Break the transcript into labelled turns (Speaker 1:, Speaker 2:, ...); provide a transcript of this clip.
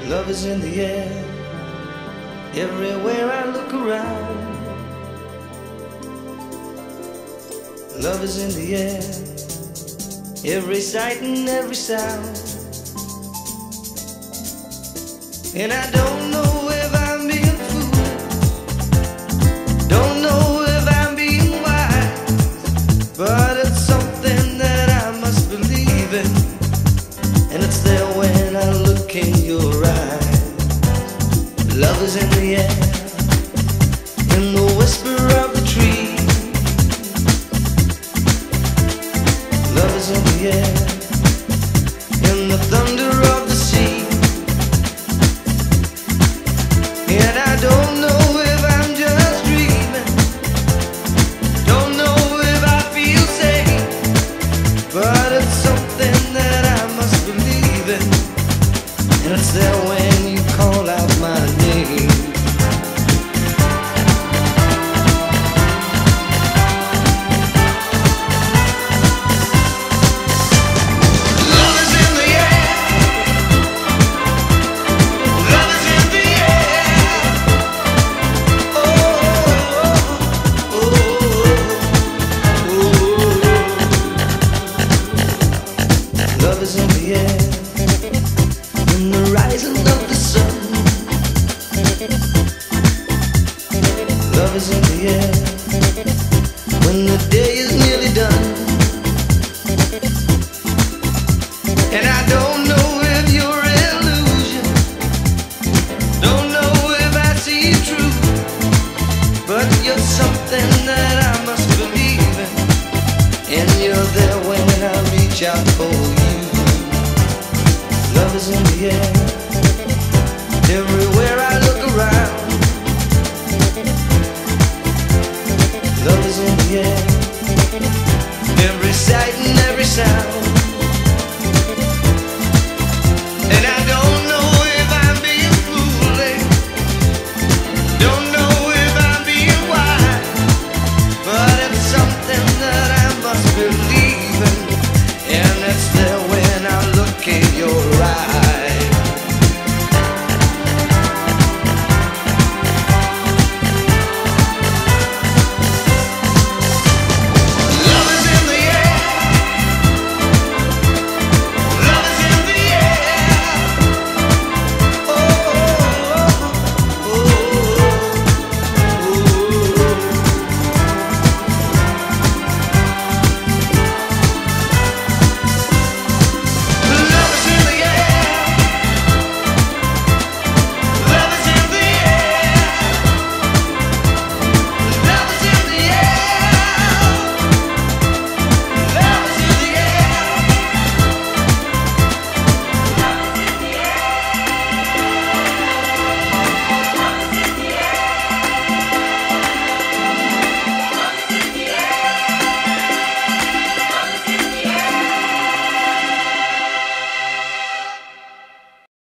Speaker 1: Love is in the air, everywhere I look around. Love is in the air, every sight and every sound. And I don't know if I'm being foolish, don't know if I'm being wise, but it's something that I must believe in, and it's there when I look in your eyes. Love is in the air, in the whisper of the tree. Love is in the air, in the thunder of the sea. And I don't know if I'm just dreaming, don't know if I feel safe, but it's something that I must believe in, and it's there when you call out my name. Love is in the air, love is in the air. Oh, oh, oh, oh. Love is in the air, in the rising of the sun. Love is in the air, when the day is nearly done. And I don't know if you're an illusion, don't know if I see you true, but you're something that I must believe in, and you're there when I reach out for you. Love is in the air, everywhere I look around. Love is in the air, every sight and every sound.